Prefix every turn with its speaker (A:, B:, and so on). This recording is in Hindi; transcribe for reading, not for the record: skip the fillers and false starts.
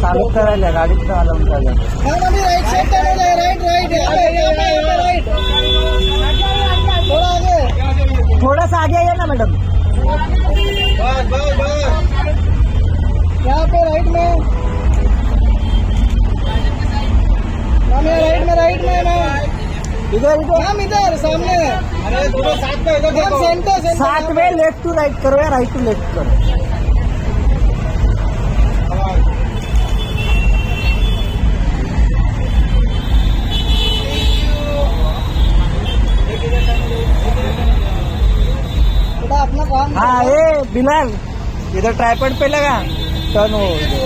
A: चालू करायला गाडीत अलाउड करायला
B: right side right right right थोड़ा आगे,
A: थोड़ा सा आगे आइए ना मैडम।
B: यहाँ पे राइट में राइट में
A: इधर इधर
B: हम इधर सामने। अरे दोनों साथ में इधर सेंटर
A: साथ में लेफ्ट टू राइट करो या राइट टू लेफ्ट करो।
B: अपना काम।
A: हाँ ये बिलाल इधर ट्राइपॉड पे लगा टर्न हो